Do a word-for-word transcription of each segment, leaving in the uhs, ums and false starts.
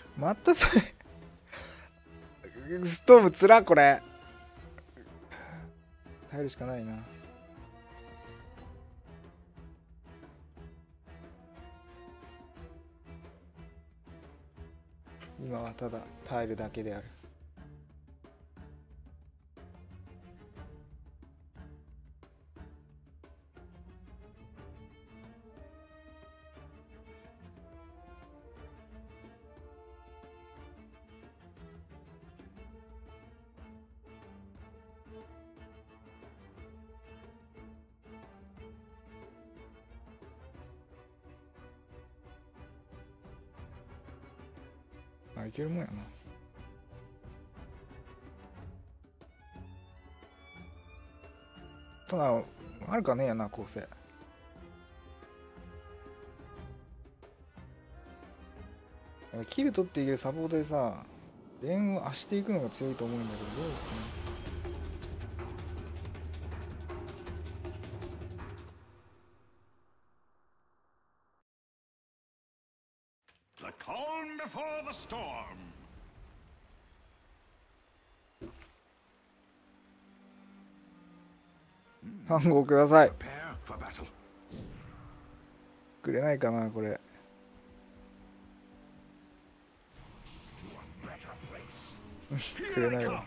またそれストームつらこれ耐えるしかないな。今はただ耐えるだけである。あ、いけるもんやな。ただあるかねえやな構成。キル取っていけるサポートでさ、レーンを足していくのが強いと思うんだけど、どうですかね。単語ください。くれないかなこれ。くれないわ。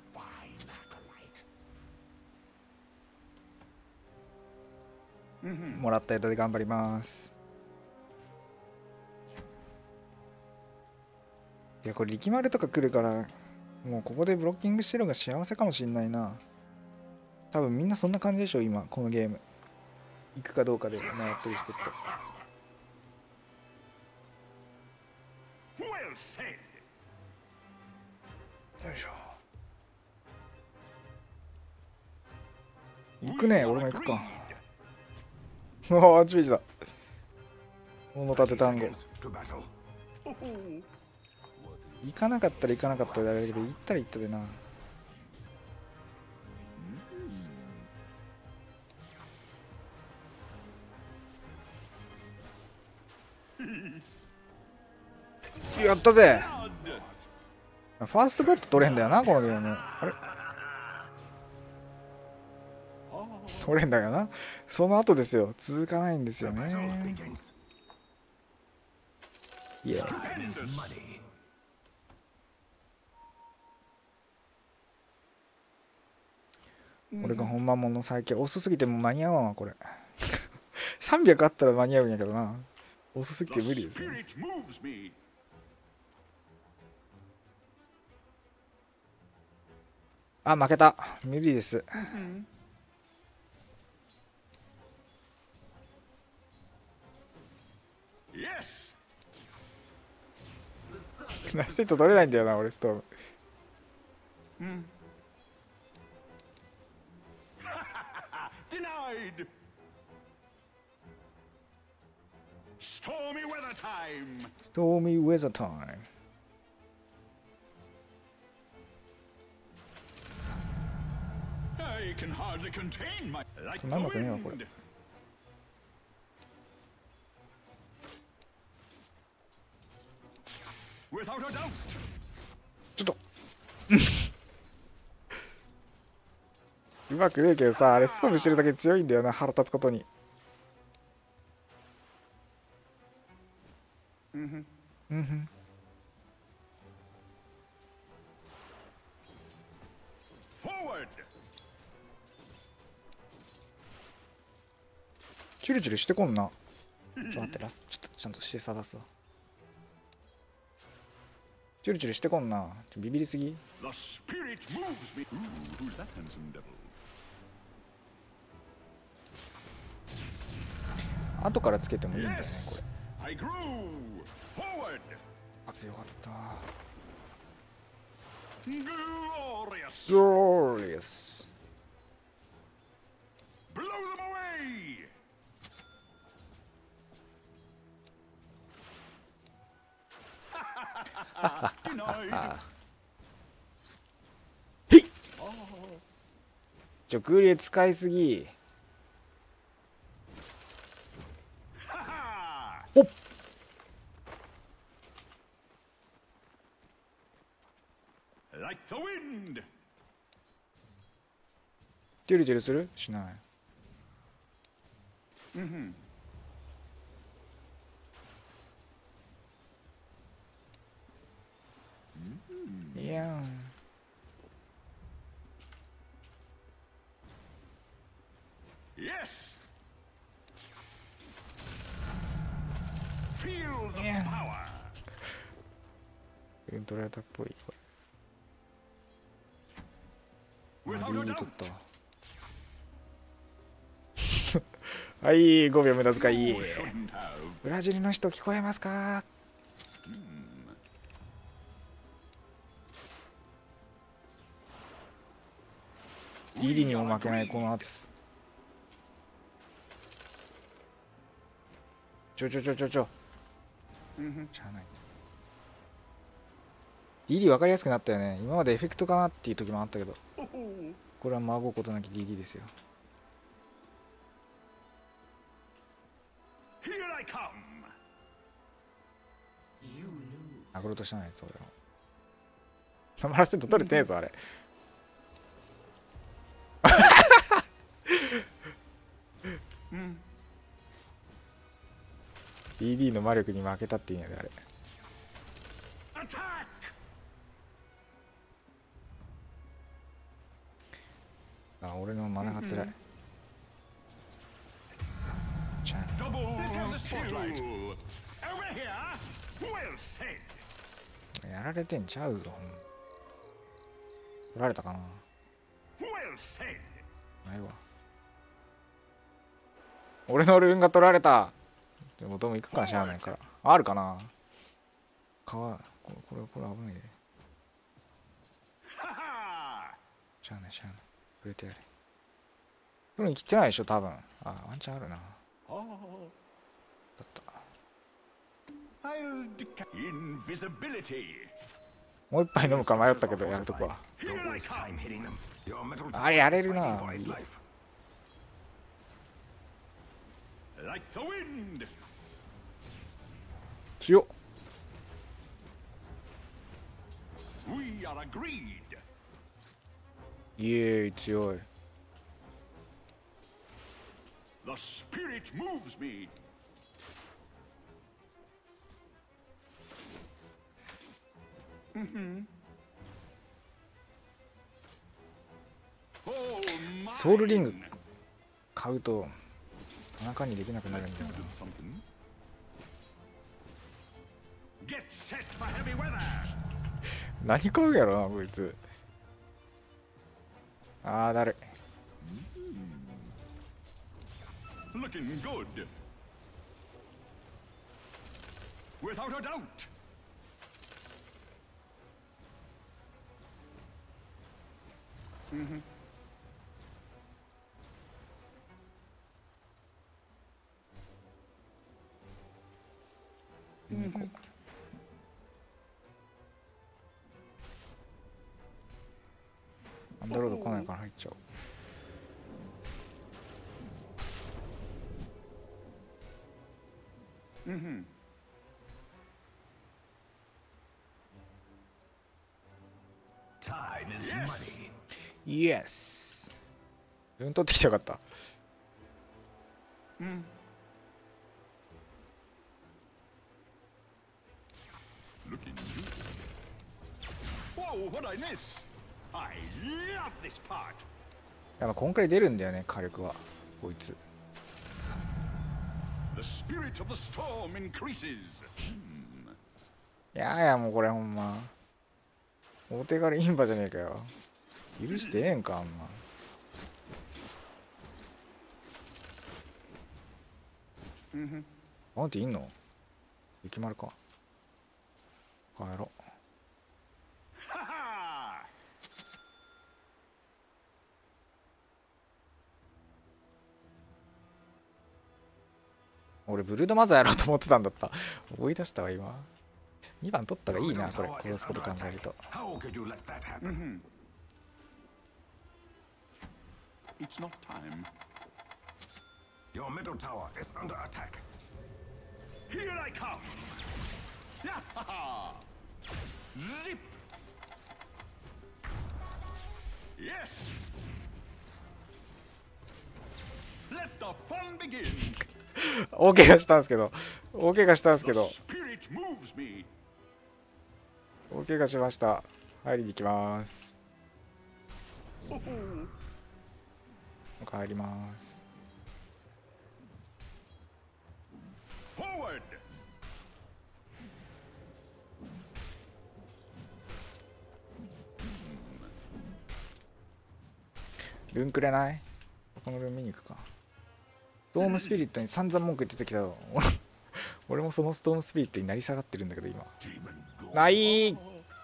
もらった間で頑張ります。いやこれ力丸とか来るから、もうここでブロッキングしてるのが幸せかもしんないな。多分みんなそんな感じでしょ今このゲーム。行くかどうかで迷ってる人って。よいしょ。行くね、俺も行くか。おお、あっちみちだ。物立て単語。行かなかったら行かなかったであれだけど、行ったら行ったでな。やったぜ。ファーストブラッド取れんだよなこのゲーム。あれ取れんだよな。その後ですよ。続かないんですよね。いや俺が本番もの最近遅すぎても間に合わんわこれ。さんびゃくあったら間に合うんやけどな。遅すぎて無理ですね。あ、負けた。無理です。ナイスセット取れないんだよな俺ストーム。うん。Stormy weather time. Stormy weather time. なんだかねえわこれ。ちょっとうまくねえけどさ、あれスパムしてるだけ強いんだよな、腹立つことに。うんふんうんふん。チュルチュルしてこんな。ちょっと待って、ラスちょっとちゃんとしてさ出すわ。チュルチュルしてこんな。ちょビビりすぎ。後からつけてもいいんだよねこれ。あ、強かった。Glorious. Blow them away. へい。直流使いすぎ。おっ。 Like the wind. デュルデュルするしない。 Mm-hmm. いやん。 Yes. Feel the Yeah. power. ウントラタっぽいこれ。 Without リ a ー doubt. 取ったわ。はい、ごびょう無駄遣い。 You shouldn't have. ブラジルの人聞こえますか？ イーディー にも負けないこの圧。ちょちょちょちょちょ。 Mm-hmm. しゃあない。ディーディー 分かりやすくなったよね。今までエフェクトかなっていう時もあったけど、 Oh, これはまごうことなき ディーディー ですよ。 here I come. 殴ろうとしてないやつ俺は。サマラセット取れてねえぞあれ。 Mm. ディーディー の魔力に負けたっていうんやであれ。 Attack. あ、俺のマナがつらい。ちゃん Double This has a spotlight. Over here. Well said. やられてんちゃうぞ。取られたかな。 Well said. ないわ。俺のルーンが取られた。でもどうも行くからしゃあないから。あるかな。川これこれこれ危ないで。 Ha ha. しゃあないしゃあない。触れてやれ。でも切ってないでしょ多分。あ、ワンチャンあるな。 Oh. だった。 I'll deca- invisibility. もう一杯飲むか迷ったけどやるとこは。 Here I come. あれやれるな。 Like the wind. 強っ。 We are agreed. イエーイ強い。 The spirit moves me. Mm-hmm. Oh, ソウルリング mine. 買うと田中にできなくなるんだよな。 Something. Get set for heavy weather. 何買うやろなこいつ。あーだるい。 Looking good. Without a doubt. Mm-hmm. うんこアンダーロード来ないから入っちゃおう。 Mm-hmm. Time is Yes. money. イエス。うん取ってきてよかった。 Mm. Looking good. Whoa, what'd I miss? I love this part. やっぱこんくらい出るんだよね火力はこいつ。 The spirit of the storm increases. いやいやもうこれほんまお手軽インバじゃねえかよ。許してええんかあんな。 Mm-hmm. バウンティいんの？雪丸か。帰ろう。 Ha ha! 俺ブルードマザーやろうと思ってたんだった。思い出したわ今。にばん取ったらいいなこれ殺すこと考えると。 How could you let that happen? Mm-hmm. It's not time. Your middle tower is under attack. Here I come! Yahaha! Zip! Yes. Let the fun begin. 大怪我したんですけど大怪我したんですけ The ど spirit moves me. 大怪我しました。入りに行きます。 Oh, 帰ります。 forward. ルンくれない？このルン見に行くか。ストームスピリットに散々文句言ってたけど俺もそのストームスピリットになり下がってるんだけど今 Demon go. ない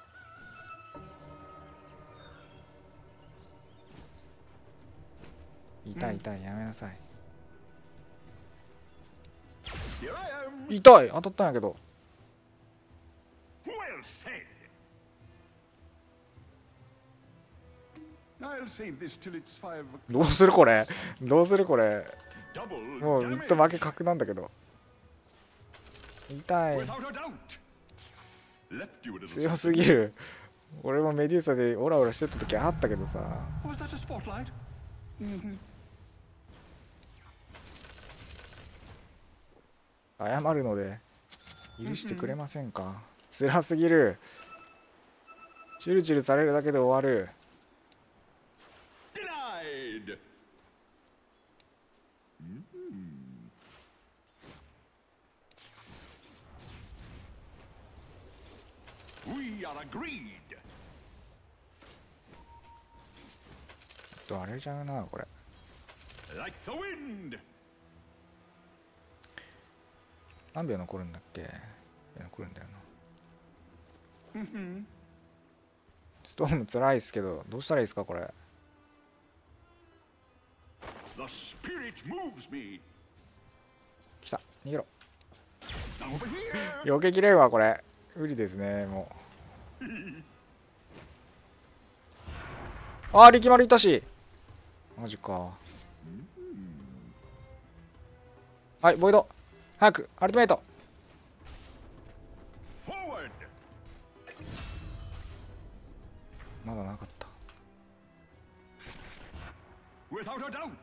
痛い痛いやめなさい。 Here I am. 痛い当たったんやけど Well said. I'll save this till it's five. どうするこれどうするこれ Double もうミッド負け確なんだけど痛い without a doubt. Left you a little. 強すぎる。俺もメデューサでオラオラしてた時あったけどさ Was that a spotlight? 謝るので許してくれませんか。辛すぎる。チュルチュルされるだけで終わる。 Denied. We are agreed. ちょっとあれちゃうなこれ。 Like the wind. 何秒残るんだっけ。残るんだよな。ストーム辛いっすけどどうしたらいいですかこれ。 The spirit moves me. 来た逃げろ。 Over here. 避けきれるわこれ。無理ですねもう。あー力丸いたしマジか。はいボイド早くアルティメイト。 Forward. まだなかった。 Without a doubt.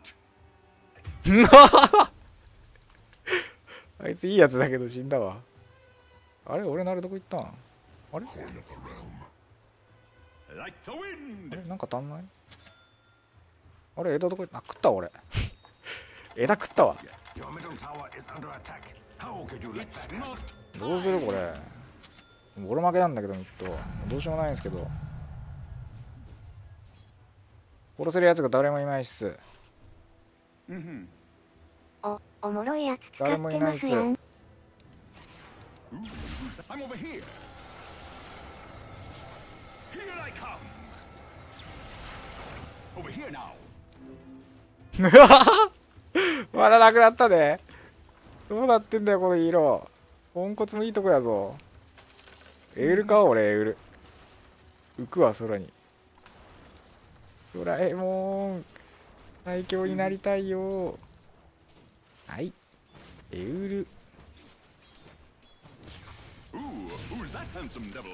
あいついいやつだけど死んだわ。あれ俺なるどこ行ったん。あれ Like the あ wind. れなんか足んない。あれ枝どこ行った。あ食ったわ俺枝食ったわ。 Your middle tower is under attack. How could you let It's that happen? not. どうするこれ。ボロ負けなんだけどミッドどうしようもないんですけど。殺せるやつが誰もいないっす。 Mm-hmm. お、おもろいやつ使誰ってもいないっす。 ますやん。 Ooh, who's that? I'm over here. Here I come. Over here now. まだなくなったで。どうなってんだよこの色。ポンコツもいいとこやぞ。エウルか俺エウル。浮くわ空に。ドラえもん最強になりたいよ。はいエウル。 Ooh, who's that handsome devil?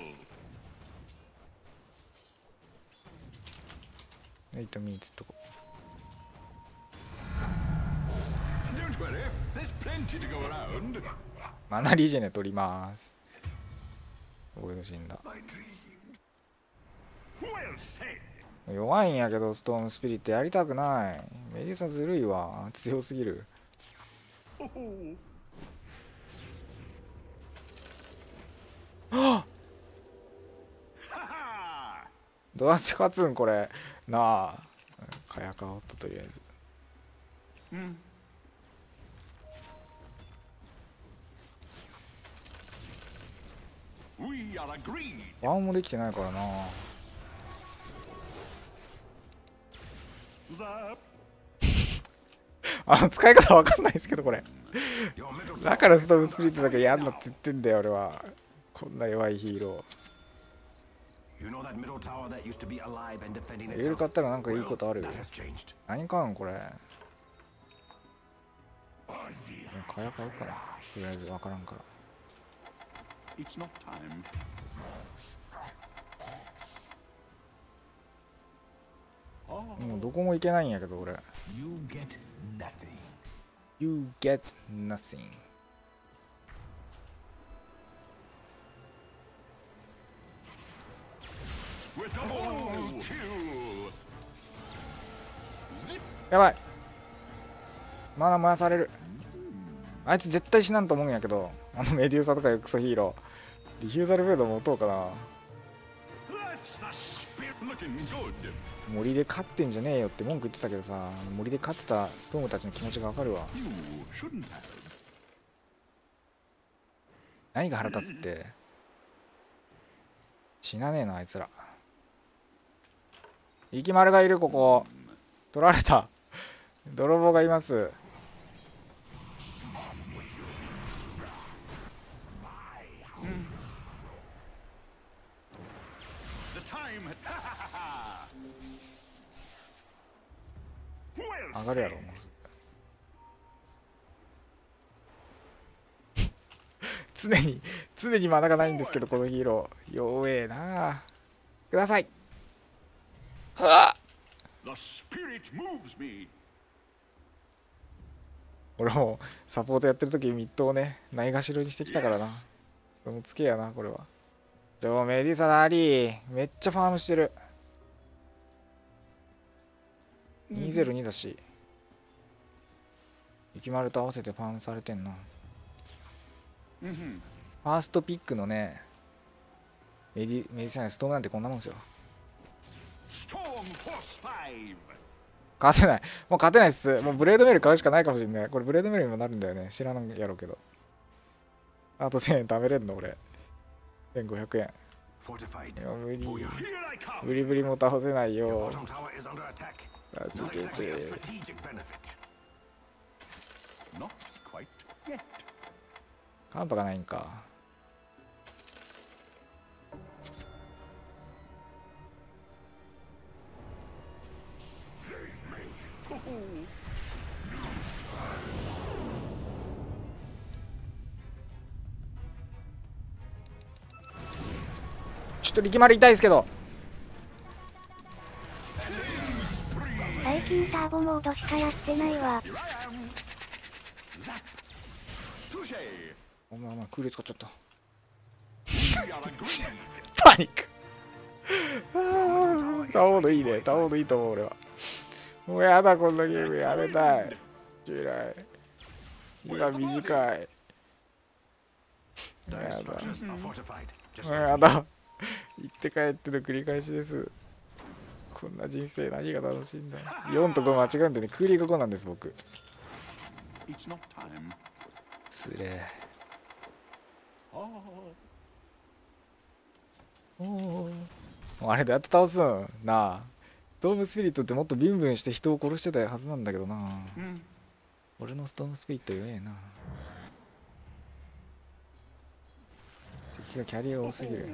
エイトミーツとこ。 Don't worry, there's plenty to go around. マナリジェネ取ります。俺の死んだ。 Well said. 弱いんやけどストームスピリットやりたくない。メデューサずるいわ強すぎる。 Oh, oh. はっ Ha ha! どうやって勝つんこれなあ。かやかおっととりあえず。 Hmm. We are agreed. ワンもできてないからな。 Zap. あの使い方わかんないですけどこれ。 Your middle だからストームスピリットだけやんなって言ってんだよ俺は。こんな弱いヒーロ You know that middle tower that used to be alive and defending ー。エウル itself? 買ったらなんかいいことある。 That has changed. 何買うんこれ。かや買うかな。とりあえずわからんから。 It's not time. 。 。 ワン もできてないからな。 We are agreed. 何買うんこれ。何買うんこれ。 We are agreed. かやかおっととりあえず。 It's not time. もうどこも行けないんやけど俺。 You get nothing. You get nothing. With double kill. やばい、マナ燃やされる。あいつ絶対死なんと思うんやけど、あのメデューサとかいうクソヒーロー。ディフューザルフェードも打とうかな。 That's the spirit looking good. 森で勝ってんじゃねえよって文句言ってたけどさ、森で勝ってたストームたちの気持ちがわかるわ。 You shouldn't have. 何が腹立つって、死なねえなあいつら。生き丸がいる。ここ取られた。泥棒がいます。 The time. 上がるやろもう。常に常にマナがないんですけどこのヒーロー弱えな。ください。はあ、 The spirit moves me. 俺もサポートやってる時ミッドをねないがしろにしてきたからな。そのツケやなこれは。じゃあメディサダーリーめっちゃファームしてる。にゼロにだし、雪丸と合わせてファームされてんな。ファーストピックのねメディメディサイストームなんてこんなもんですよ。 Storm Force five. 勝てない。もう勝てないっす。もうブレードメール買うしかないかもしれない。これブレードメールにもなるんだよね。知らんやろうけど。あとせんえん貯めれんの俺。せんごひゃくえん。い Fortified. や無理。 Here I come. ブリブリも倒せない Your よ。 bottom tower is under attack. 助 Not け exactly a て。 strategic benefit. Not quite yet. カンパがないんか。ちょっと力丸痛いですけど。 最近ターボモードしかやってないわ。 Here I am. Zap. Touche. お前お前空冷使っちゃった。 We are agreed. パニック。ああ、タオルいいね。タオルいいと思う俺は。もうやだこんなゲームやめたい。嫌い。今短い。 Dire やだ。 structures are fortified. も Just うやだ。行って帰っての繰り返しです。こんな人生何が楽しいんだ。よんとご間違うんでね、クーリーがごなんです僕。 It's not time. つれ Oh. え。おお。あれどうやって倒すんなあ。ストームスピリットってもっとビンビンして人を殺してたはずなんだけどな。 Hmm. 俺のストームスピリット弱えな。敵がキャリアが多すぎる。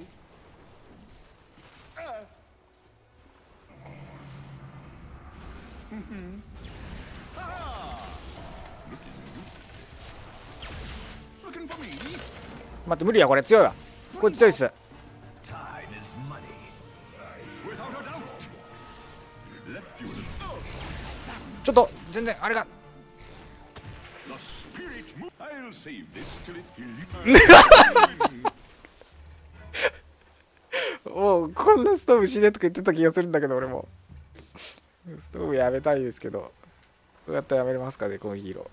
Looking for me? 待って無理やこれ強いわ。これ強いっす。 tide is money. Without a doubt. Left you in the... ちょっと全然あれが The spirit mo- I'll save this till it heals. もうこんなストーム死ねとか言ってた気がするんだけど俺もストームやめたいですけど、どうやったらやめれますかねこのヒーロ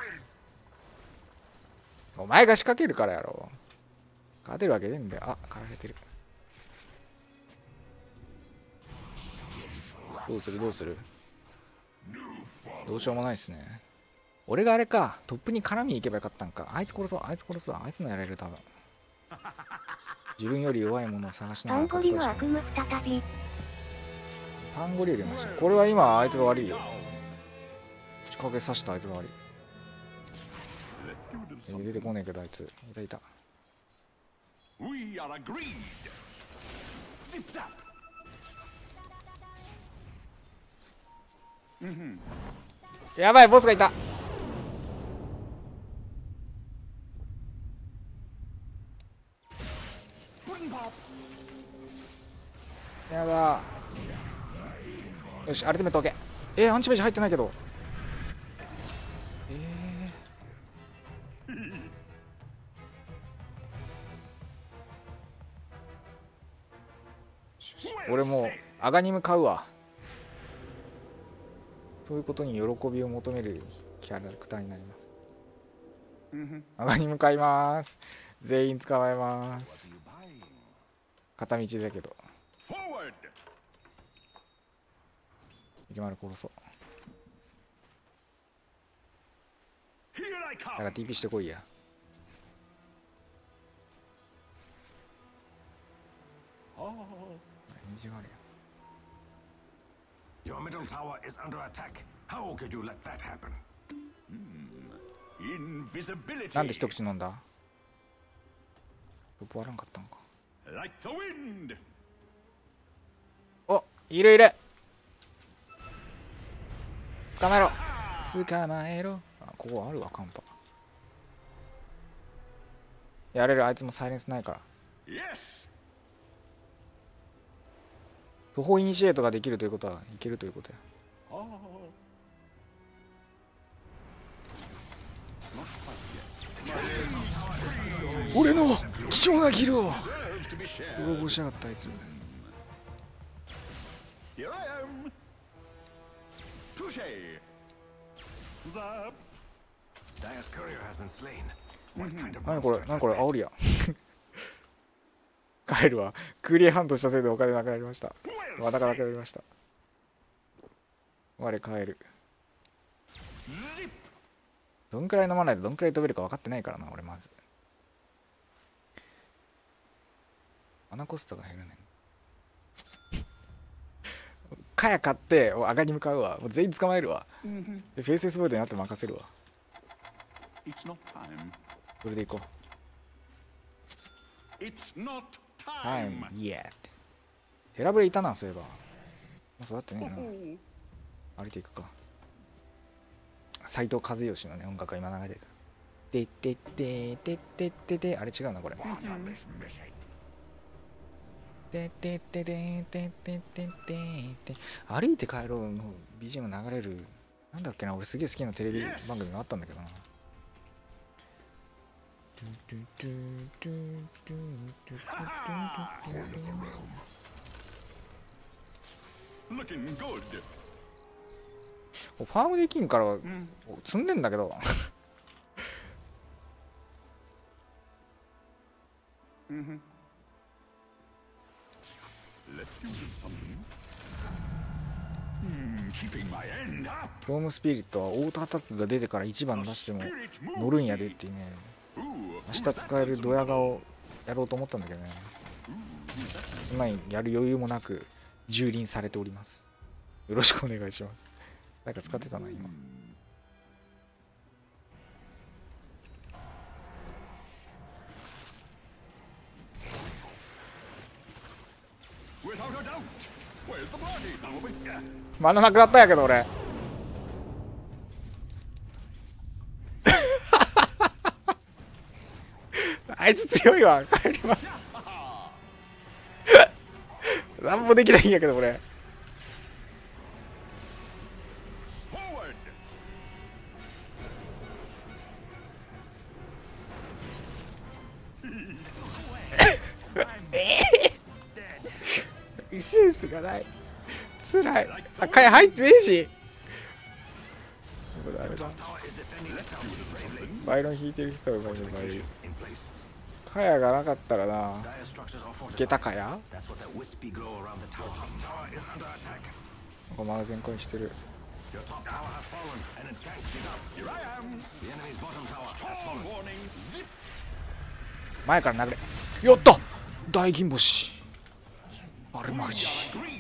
ー。お前が仕掛けるからやろ。勝てるわけねえんだよ。あ、狩られてる。どうするどうする。どうしようもないですね。俺があれかトップに絡みに行けばよかったんか。あいつ殺そう、あいつ殺そう、あいつのやられる多分。自分より弱いものを探しながらパンゴリの悪夢再び。 パンゴリよりマシ。これは今あいつが悪いよ。仕掛けさしたあいつが悪い。 Left you a little 出 something. てこねえけどあいついたいた。 We are agreed. Zip zap. Mm-hmm. やばいボスがいた。 Bring pop. やだ。 よしアルティメット OK。 えー、アンチメージ入ってないけど。えー、俺もうアガニム買うわ。そういうことに喜びを求めるキャラクターになります。アガニム買います。全員捕まえます。片道だけど池丸殺そう。だから ティーピー してこいや。返事があるよ。 Your middle tower is under attack. How could you let that happen? Invisibility. なんで一口飲んだ？トップ割らんかったのか。 Like the wind. お、いるいる。捕まえろ。捕まえろ。あ、ここあるわカンパ。やれる。あいつもサイレンスないから。 Yes. 途方イニシエイトができるということはいけるということや。俺の貴重なギルを泥棒しやがったあいつ。 Here I am. Touche. Zap. Dire's courier has been slain. What kind of 何これ monster 何これ does that? 煽りや。帰るわ。クリアハントしたせいでお金なくなりました。またがなくなりました。我帰る。どんくらい飲まないとどんくらい飛べるか分かってないからな俺まず。アナコストが減るね。カヤ買ってアガに向かうわ。もう全員捕まえるわ。でフェイスエスボードになって任せるわ。 It's not time. それでいこう。 It's not タイ time. ムイエー。テラブレいたなそういえば。まだってねえな。歩いていくか。斉藤和義のね音楽が今流れてる。ででででででであれ違うなこれ。ででででででででで歩いて帰ろうの ビージーエム 流れるなんだっけな。俺すげえ好きなテレビ番組があったんだけどな。 Looking good. ファームできんから積んでんだけど。 Let's do something. Hmm, keeping my end up. ドームスピリットはオートアタックが出てからいちばん出しても乗るんやでっていうね。 Ooh, 明日使えるドヤ顔やろうと思ったんだけどね。今にやる余裕もなく蹂躙されております。よろしくお願いします。なんか使ってたな今。 without a doubt. Where's the body? Over here. マナなくなったんやけど俺。あいつ強いわ。帰ります。なんもできないんやけど俺。 Forward. センスがない。つらい。あ、かや入ってねえし。ダメだ。バイロン引いてる人がいる場合。かやがなかったらな。いけたかや。こまだ全開してる。前から流れ。やった。大銀星。あれマジ。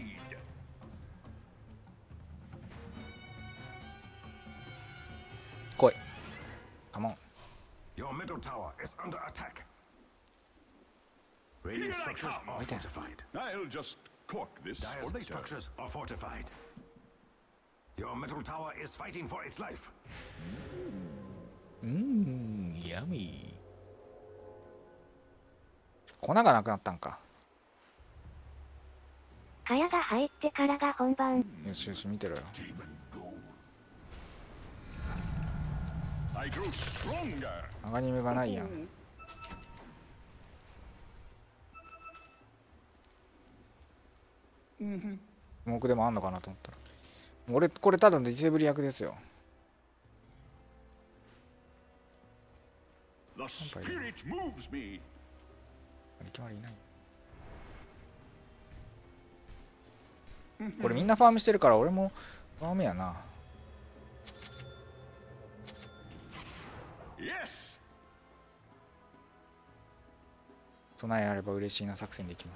来い。カモン。 Your middle tower is under attack. Radiant structures are fortified. I'll just cork this for Dire's later. structures are fortified. Your middle tower is fighting for its life. うーん、ヤミー。粉がなくなったんか。 鞘が入ってからが本番。 よしよし見てろよ。 I grow stronger. アガニメがないやん。僕でもあんのかなと思ったら、俺これただのディセーブル役ですよ。 The spirit moves me. 決まりいない。これみんなファームしてるから俺もファームやな。 Yes. 備えあれば嬉しいな作戦でいきます。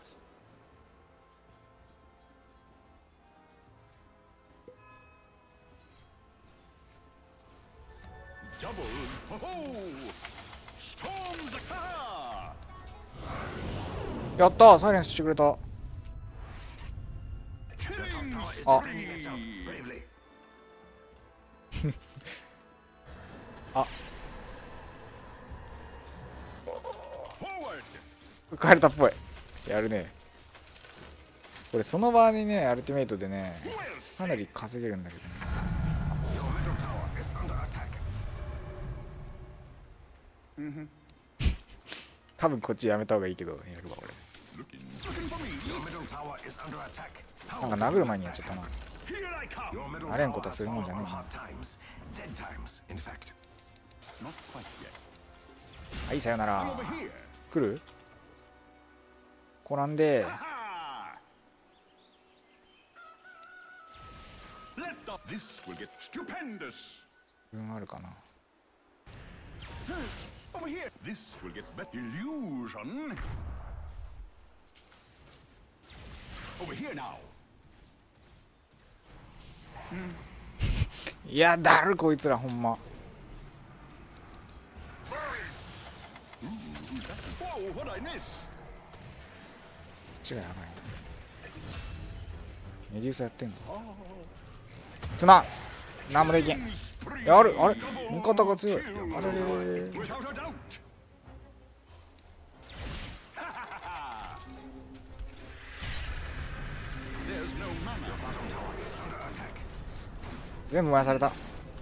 Double. Ho-ho! Storms occur. やったー、サイレンスしてくれた。 Killing Oh. spree. Bravely. あ Forward. 帰れたっぽい。やるね。これその場にねアルティメイトでね Well かな said. り稼げるんだけどね。 Your middle tower is under attack. 多分こっちやめた方がいいけどやるわ俺。 Looking, looking for me. Your middle tower is under attack. なんか殴る前にやっちゃったな。 Here I come. Your middle あれん tower ことは has するもん fallen じゃね on えな。 hard times, dead times, in fact. Not quite yet. はいさよな I'm ら。 over here. 来る？来らんで。 Ha! Let the this will get stupendous. 分あるかな。 Over here. This will get better illusion. Over here now. いやだるこいつらほんま。 Who's that? Whoa, what I miss? 違うやばいな。メデューサやってんの。すまん。なんもできん。 Spree. やるあれ味方が強い。あれれれれ。 Without a doubt. There's no mana. Bottom tower is under attack. 全部燃やされた。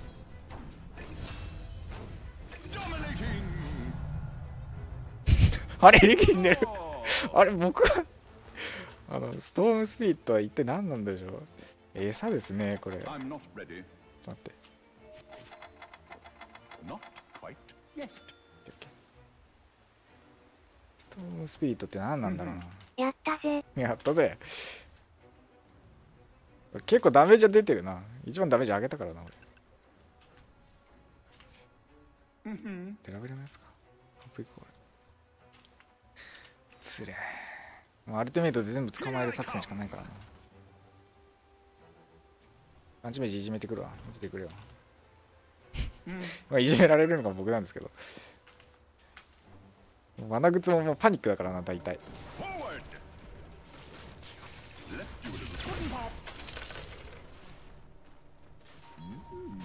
Dominating. あれ力死んでる。 Oh. あれ僕はあのストームスピリットは一体何なんでしょう。餌ですねこれ。ちょっ I'm not ready. と待って。 Not quite yet. ストームスピリットって何なんだろうな。 やったぜ。 やったぜ。結構ダメージは出てるな。一番ダメージ上げたからな俺。 Mm-hmm. テラベルのやつか。カップいくこれ。つれえ。もうアルティメイトで全部捕まえる作戦しかないからな。パンチメージいじめてくるわ。見ててくれよ。まあいじめられるのが僕なんですけど。マナグツももうパニックだからな大体。 Forward. Left you a little pudding pop. Mm.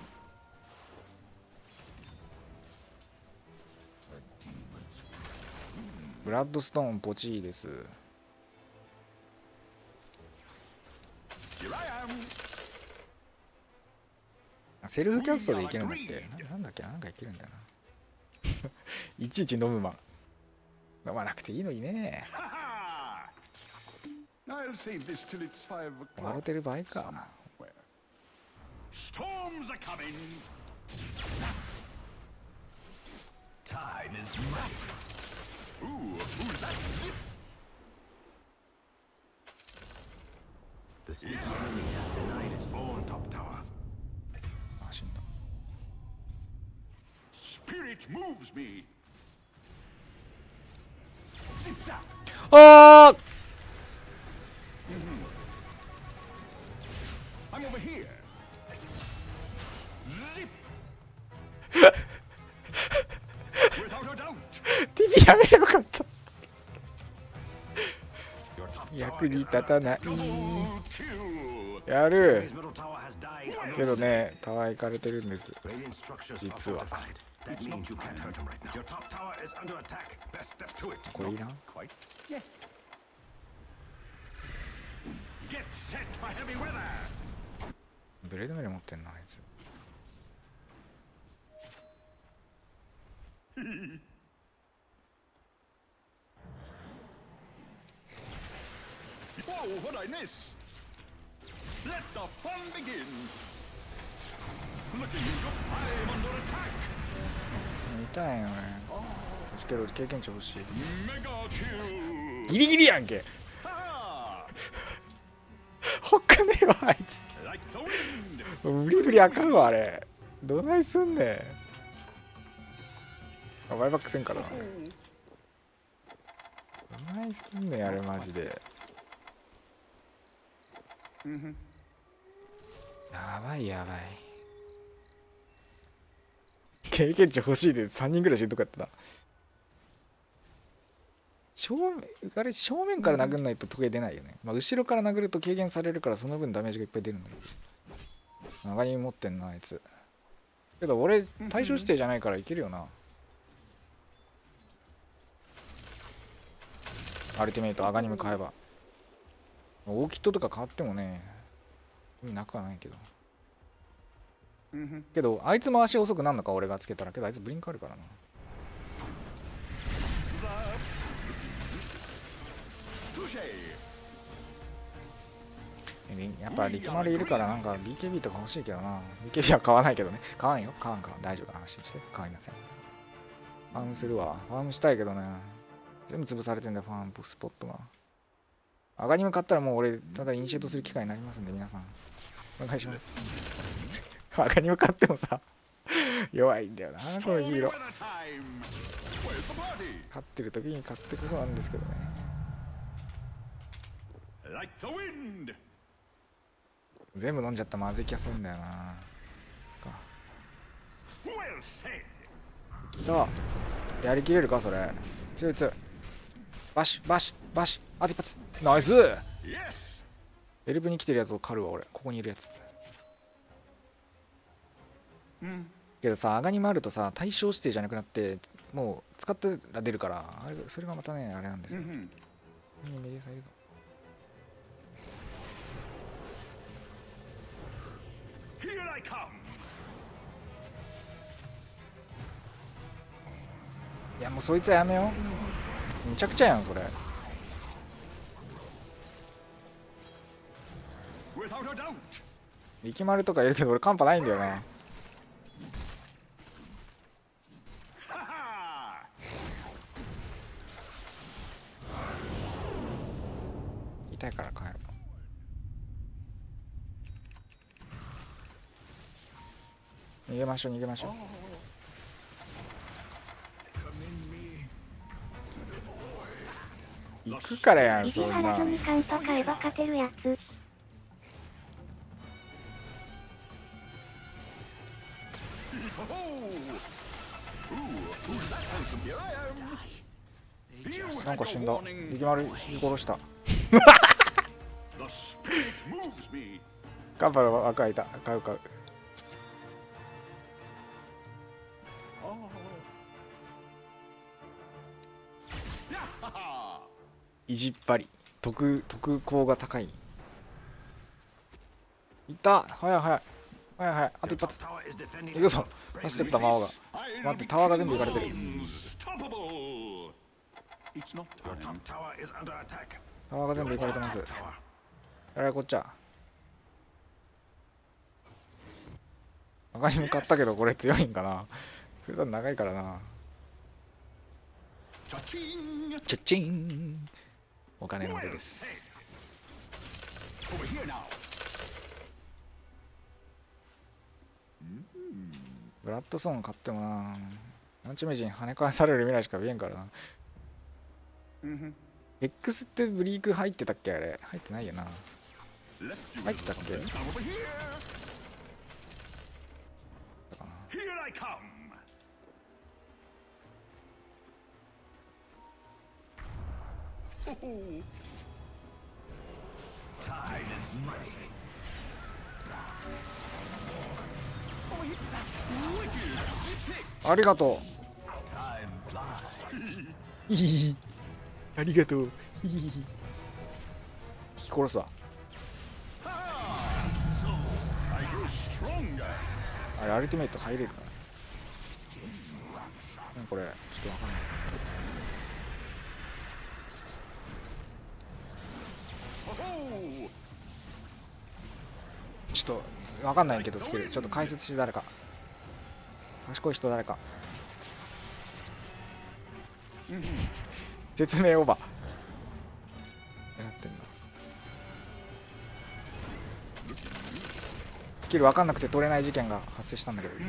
A demon's ブラッドストーンポチーです。 Here I am. セルフキャストでいけるんだってな。なんだっけなんかいけるんだよな。いちいち飲むマン。飲まなくていいのにね。 Ha ha! I'll save this till it's five 笑 o'clock. ってる場合か。 Somewhere. Storms are coming. Time is money. Ooh, who's that? The sneaky enemy has denied its own top tower. あ、死んだ。 Spirit moves me. Zip zap. あ I'm over here. Zip. Without a doubt. ー ティービー やめればよかった。 Your top tower 役 is に under 立たない。 Double kill. やる His middle tower has died under けどね、タワー行かれてるんです。 Radiant structures are 実は fortified. That means you can't hurt him right now. Your top tower is under attack. Best step to it. これいらん Quite yet. Get set for heavy weather. ブレードメル持ってんなあいつ。 Whoa, what'd I miss? Let the fun begin. Looking into I'm under attack. 痛いよね。けど経験値欲しい。 Mega kill. ギリギリやんけ。 Ha! ほかねえわあい Like the wind. つ。ブリブリあかんわあれ。どないすんねん。あバイバックせんからな。どないすんねんあれマジで。やばいやばい。経験値欲しいでさんにんぐらいしんどかったな。正面あれ正面から殴んないと時計出ないよね。まあ、後ろから殴ると軽減されるからその分ダメージがいっぱい出るんだけど。長に持ってんなあいつ。けど俺対象指定じゃないからいけるよな。アルティメイトアガニム買えば。オーキッドとか買ってもね意味なくはないけど。けどあいつも足遅くなるのか俺がつけたら。けどあいつブリンクあるからな。やっぱ力丸いるからなんか ビーケービー とか欲しいけどな。 ビーケービー は買わないけどね。買わんよ買わん買わん大丈夫安心して買いません。ファームするわ。ファームしたいけどね全部潰されてんだよファームスポットが。アガニム買ったらもう俺ただイニシエートする機会になりますんで皆さんお願いします。アガニム買ってもさ弱いんだよなこのヒーロー。勝ってる時に買ってこそなんですけどね。 Like the wind. 全部飲んじゃったらまずい気がするんだよな。 Well said. きたやりきれるかそれ。強い強い。バシバシバシあと一発ナイス。 Yes. エルブに来てるやつを狩るわ俺。ここにいるやつ。けどさアガニムあるとさ対象指定じゃなくなってもう使ってら出るからあれそれがまたねあれなんですよ。メディアさんいるぞ。 Here I come. いやもうそいつはやめよう。むちゃくちゃやんそれ。 Without a doubt. 力丸とかいるけど俺カンパないんだよな。 Ha ha. 痛いから帰る。逃げましょう逃げましょう。行くからやん意地そんな。 張らずにカンパ買えば勝てるやつ。 なんか死んだ。力丸引き殺した。 The spirit moves me. カンパの赤いた買う買う。意地っ張り得得効が高い。いった早い早い早い早いあと一発。行くぞ走ってった魔王が。待ってタワーが全部いかれてる。 Unstoppable. It's not Your top time. tower is under attack. タワーが全部いかれてます。 Tower. やられこっちゃ。赤に向かったけどこれ強いんかな。普段長いからな。 Cha-ching. チェッチーンお金の手です。 Over here now. ブラッドソーン買ってもなアンチメジン跳ね返される未来しか見えんからな。 X ってブリーク入ってたっけあれ入ってないよな。 Left you 入ってたっけ Now over here. だかな。 Here I come. Oh. Tide is money. Oh, it's wicked. Sick. ありがと Time flies. う。いいありがとう。いい引き殺すわ。 あれアルティメイト入れるかな。なんかこれちょっとわかんない。ちょっとわかんないけどスキルちょっと解説して誰か賢い人誰か説明オーバーやってんだ。スキル分かんなくて取れない事件が発生したんだけど、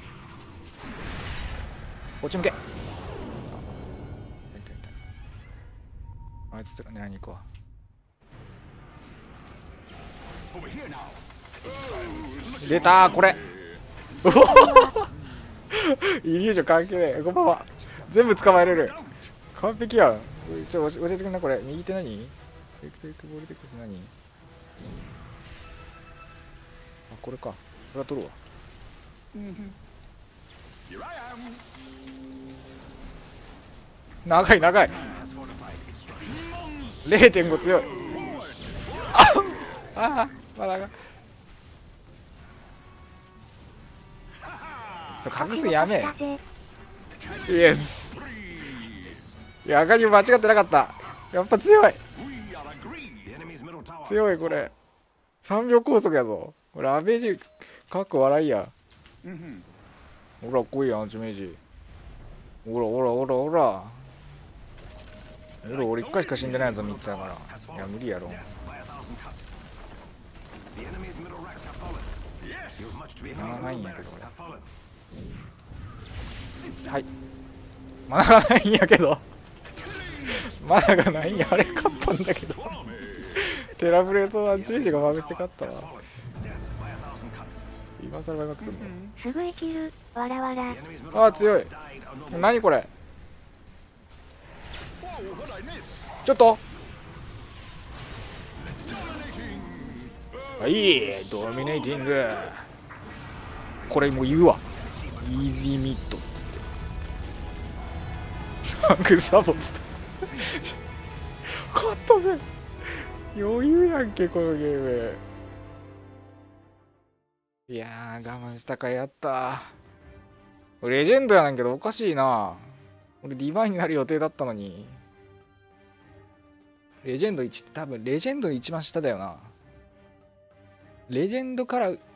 こっち向け。あいつと狙いに行くわ。出たーこれイリュージョン関係ねえ。こんばんは。全部捕まえれる。完璧やん。ちょ教えてくんな。これ右手何？エクトリックボルテックス何？あこれか。これは取るわ。長い長い。れいてんご 強い。ああまだが隠すやめ。イエス。いや赤城間違ってなかった。やっぱ強い強い。これさんびょう高速やぞ。これアベージかっこ笑いや。ほら来いやアンチメージ。ほらほらほらほらほら俺いっかいしか死んでないぞ見たから。いや無理やろ。マナがないんやけど俺。はいマナがないんやけどマナがないんや。あれ勝ったんだけどテラブレートアンチメージがバグして勝ったわ。今更バグってんの。 すぐ生きるわらわら。 ああ強い。何これちょっといいドミネーティング。これもう言うわ。イージーミッドっつってタンクサボっつって勝ったぜ。余裕やんけこのゲーム。いやー我慢したかい。やったー。レジェンドやねんけどおかしいな。俺ディバインになる予定だったのに。レジェンドいちって多分レジェンドの一番下だよな。レジェンドからん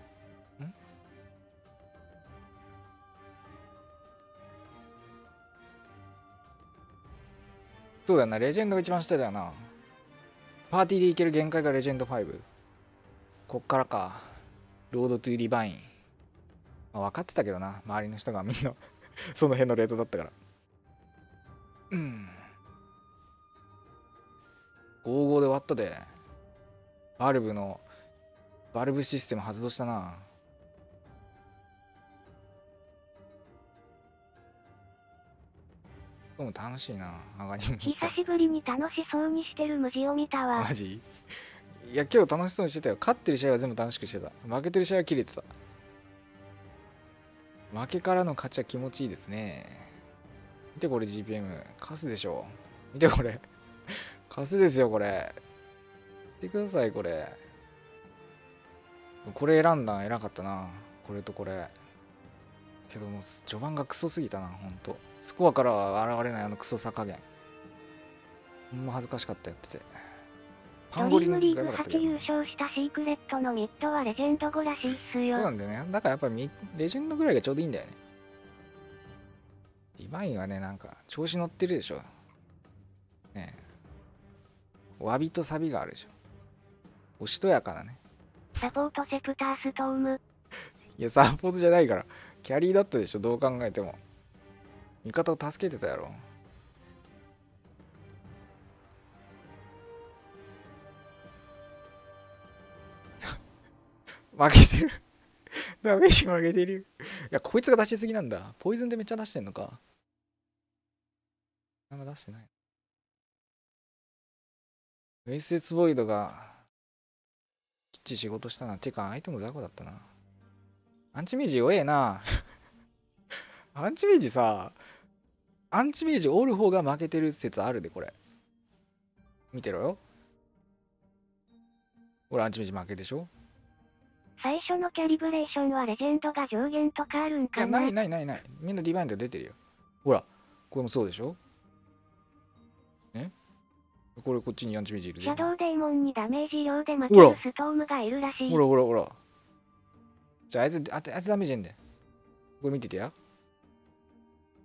そうだよな。レジェンドが一番下だよな。パーティーでいける限界がレジェンドファイブ。こっからか。ロードトゥーディバイン、まあ、分かってたけどな周りの人がみんなその辺のレートだったから。うんごたいごで終わったで。バルブのバルブシステム発動したな。でも楽しいな。上がりも久しぶりに楽しそうにしてる無地を見たわ。 マジ。いや今日楽しそうにしてたよ。勝ってる試合は全部楽しくしてた。負けてる試合は切れてた。負けからの勝ちは気持ちいいですね。見てこれ ジーピーエム カスでしょ。見てこれカスですよこれ。見てくださいこれ。これ選んだん偉かったな。これとこれけども序盤がクソすぎたな。ほんとスコアからは現れないあのクソさ加減。ほんま恥ずかしかったやってて。パンゴリングが良かったけど。 ドリームリーグはち優勝したシークレットのミッドはレジェンド後らしいっすよ。 そうなんだよね。だからやっぱりレジェンドぐらいがちょうどいいんだよね。ディバインはねなんか調子乗ってるでしょ。ねえ。わびとサビがあるでしょ。おしとやかなね。 サポートセプターストーム。 いやサポートじゃないから。キャリーだったでしょどう考えても。味方を助けてたやろ。負けてるダメージ負けてる。いやこいつが出しすぎなんだ。ポイズンでめっちゃ出してんのか。なんか出してない。メイスエツボイドがきっちり仕事したな。てか相手も雑魚だったな。アンチメージ弱えなアンチメージさ、アンチメージおる方が負けてる説あるでこれ。見てろよ。俺アンチメージ負けでしょ。 最初のキャリブレーションはレジェンドが上限とかあるんいかな。 やないないないない。みんなディバインド出てるよ。ほらこれもそうでしょ。えこれこっちにアンチメージいるで。 シャドウデーモンにダメージ量で負けほらるストームがいるらしい。 ほらほらほら。じゃああいつああいつダメージんだよ。これ見ててや。